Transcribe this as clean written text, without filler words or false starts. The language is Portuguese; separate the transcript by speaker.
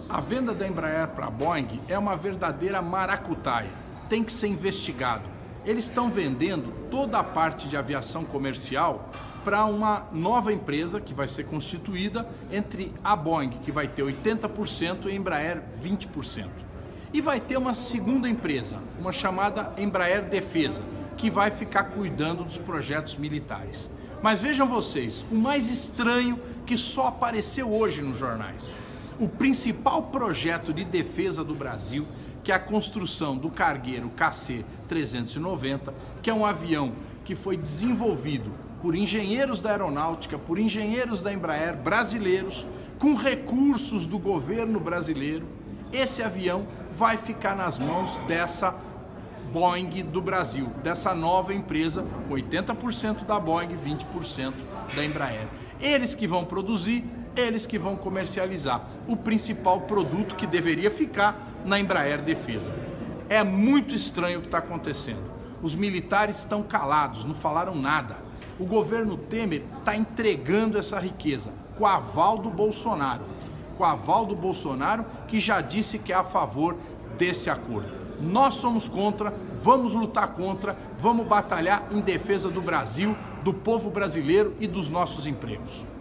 Speaker 1: A venda da Embraer para a Boeing é uma verdadeira maracutaia. Tem que ser investigado. Eles estão vendendo toda a parte de aviação comercial para uma nova empresa que vai ser constituída entre a Boeing, que vai ter 80%, e a Embraer 20%. E vai ter uma segunda empresa, uma chamada Embraer Defesa, que vai ficar cuidando dos projetos militares. Mas vejam vocês, o mais estranho que só apareceu hoje nos jornais. O principal projeto de defesa do Brasil, que é a construção do cargueiro KC-390, que é um avião que foi desenvolvido por engenheiros da aeronáutica, por engenheiros da Embraer brasileiros, com recursos do governo brasileiro. Esse avião vai ficar nas mãos dessa Boeing do Brasil, dessa nova empresa, com 80% da Boeing e 20% da Embraer. Eles que vão produzir, eles que vão comercializar o principal produto que deveria ficar na Embraer Defesa. É muito estranho o que está acontecendo. Os militares estão calados, não falaram nada. O governo Temer está entregando essa riqueza com o aval do Bolsonaro. Com o aval do Bolsonaro, que já disse que é a favor desse acordo. Nós somos contra, vamos lutar contra, vamos batalhar em defesa do Brasil, do povo brasileiro e dos nossos empregos.